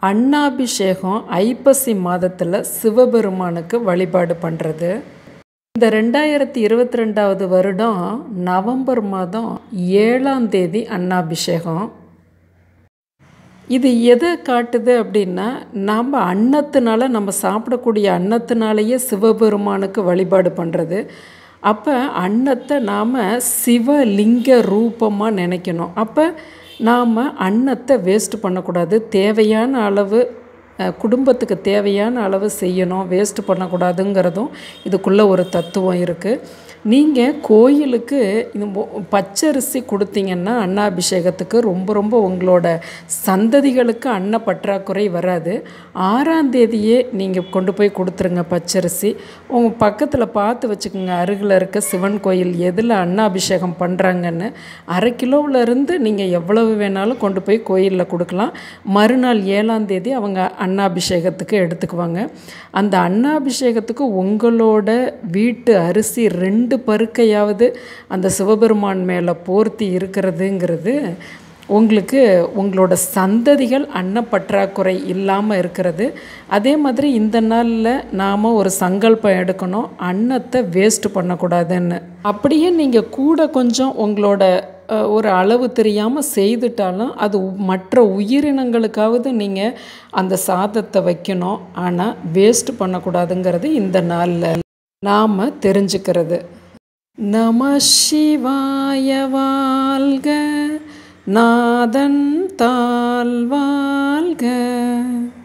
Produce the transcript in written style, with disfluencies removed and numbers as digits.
அன்னாபிஷேகம் ஐப்பசி மாதத்தில் சிவபெருமானுக்கு வழிபாடு பண்ணுறது. இந்த 2022வது வருடம் நவம்பர் மாதம் 7ஆம் தேதி அன்னாபிஷேகம். இது எதை காட்டுது அப்படின்னா, நாம் அன்னத்தினால நம்ம சாப்பிடக்கூடிய அன்னத்தினாலேயே சிவபெருமானுக்கு வழிபாடு பண்ணுறது. அப்போ அன்னத்தை நாம் சிவலிங்க ரூபமாக நினைக்கணும். அப்போ நாம் அன்னத்தை வேஸ்ட் பண்ணக்கூடாது. தேவையான அளவு குடும்பத்துக்கு தேவையான அளவு செய்யணும், வேஸ்ட் பண்ணக்கூடாதுங்கிறதும் இதுக்குள்ளே ஒரு தத்துவம் இருக்குது. நீங்கள் கோயிலுக்கு இது பச்சரிசி கொடுத்தீங்கன்னா அன்னாபிஷேகத்துக்கு ரொம்ப ரொம்ப உங்களோட சந்ததிகளுக்கு அன்ன பற்றாக்குறை வராது. 6ஆம் தேதியே நீங்கள் கொண்டு போய் கொடுத்துருங்க பச்சரிசி. உங்கள் பக்கத்தில் பார்த்து வச்சுக்கோங்க, அருகில் இருக்க சிவன் கோயில் எதில் அன்னாபிஷேகம் பண்ணுறாங்கன்னு. 1/2 கிலோவிலேருந்து நீங்கள் எவ்வளவு வேணாலும் கொண்டு போய் கோயிலில் கொடுக்கலாம். மறுநாள் 7ஆம் தேதி அவங்க அன்னாபிஷேகத்துக்கு எடுத்துக்குவாங்க. அந்த அன்னாபிஷேகத்துக்கு உங்களோட வீட்டு அரிசி 2 பருக்கையாவது அந்த சிவபெருமான் மேலே போர்த்தி இருக்கிறதுங்கிறது உங்களுக்கு உங்களோட சந்ததிகள் அன்னப்பற்றாக்குறை இல்லாமல் இருக்கிறது. அதே மாதிரி இந்த நாளில் நாம் ஒரு சங்கல்பம் எடுக்கணும், அன்னத்தை வேஸ்ட் பண்ணக்கூடாதுன்னு. அப்படியே நீங்கள் கூட கொஞ்சம் உங்களோட ஒரு அளவு தெரியாமல் செய்துட்டாலும் அது மற்ற உயிரினங்களுக்காவது நீங்கள் அந்த சாதத்தை வைக்கணும். ஆனால் வேஸ்ட் பண்ணக்கூடாதுங்கிறது இந்த நாளில் நாம் தெரிஞ்சுக்கிறது. நம சிவாய வாழ்க, நாதன் தாள் வாழ்க.